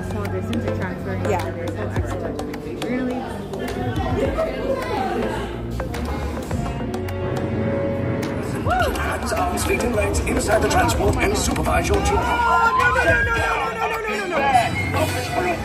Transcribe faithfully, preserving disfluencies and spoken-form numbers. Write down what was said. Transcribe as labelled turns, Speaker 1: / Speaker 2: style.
Speaker 1: small distance and transferring
Speaker 2: Yeah.
Speaker 1: each other. So excellent. We're gonna leave.
Speaker 3: Hands, arms, feet, and legs inside the transport and supervise your children.
Speaker 2: Oh, no, no, no, no, no, no, no, no, no, no.